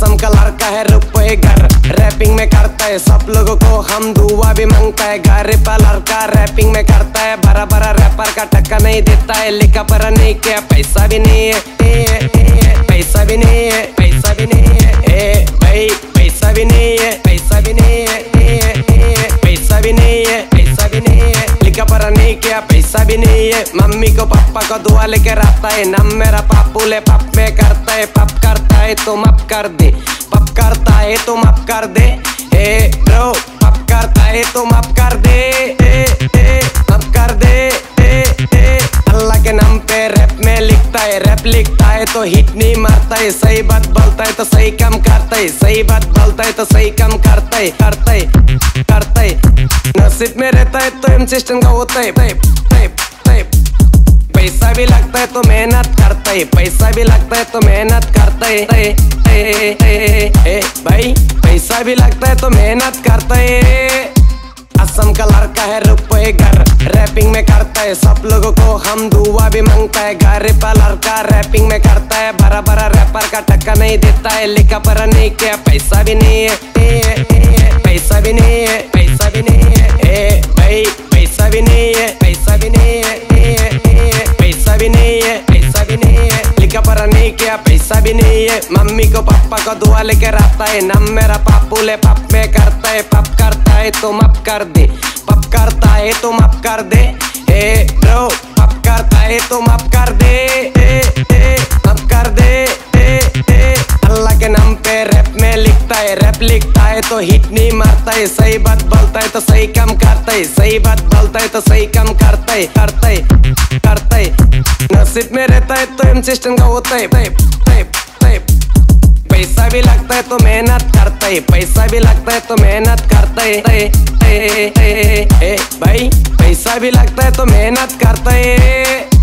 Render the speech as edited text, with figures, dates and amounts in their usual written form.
असम का लड़का है रुपए घर, रैपिंग में करता है सब लोगों को हम दुआ भी मांगता है। गरीब लड़का रैपिंग में करता है, बड़ा बड़ा रैपर का टक्का नहीं देता है। लिखा पढ़ा नहीं किया, पैसा भी नहीं है, पैसा भी नहीं है, पैसा भी नहीं है, भाई पैसा भी नहीं है, पैसा भी नहीं है, पैसा भी नहीं है, पैसा भी नहीं है। लिखा पढ़ा नहीं किया, पैसा भी नहीं है। मम्मी को पापा को दुआ लेके रहता है, नाम मेरा पापू ले पप में करता है। पप करता है तो माफ कर दे, पप करता है तो माफ कर दे, ब्रो पप करता है तो माफ कर दे, माफ कर दे। अल्लाह के नाम पे रैप में लिखता है, रैप लिखता है तो हिट नहीं मारता है। सही बात बोलता है तो सही काम करता है, सही बात बोलता है तो सही काम करता है, करता है, करता है। नसीब में रहता है तो एम सिस्टम का होता है। पैसा भी लगता है तो मेहनत करता है, पैसा भी लगता है तो मेहनत करता है, भाई पैसा भी लगता है तो मेहनत करता है। असम का लड़का है रुपए घर, रैपिंग में करता है सब लोगों को हम दुआ भी मांगता है। गरीब लड़का रैपिंग में करता है, बड़ा बड़ा रैपर का टक्का नहीं देता है। लिखा पढ़ा नहीं किया, पैसा भी नहीं है, पैसा भी नहीं है, पैसा भी नहीं है, भाई पैसा भी नहीं है, पैसा भी नहीं है, पैसा भी नहीं है, पैसा भी नहीं है। लिखा पढ़ा नहीं किया, पैसा भी नहीं है। मम्मी को पापा को दुआ लेके रहता है, नाम मेरा पापू ले पप में करता है। पप करता है तो माफ कर दे, पप करता है तो माफ कर दे, ब्रो पप करता है तो माफ कर दे, माफ कर दे। अल्लाह के नाम पे रैप में लिखता है, रैप लिखता है तो हिट नहीं मारता है। सही बात बोलता है तो सही काम करता है, सही बात बोलता है तो सही काम करता है, करता है, करता है। नसीब में रहता है तो एम सिस्टम का होता है। पैसा भी लगता है तो मेहनत करता है, पैसा भी लगता है तो मेहनत करता है, भाई पैसा भी लगता है तो मेहनत करता है।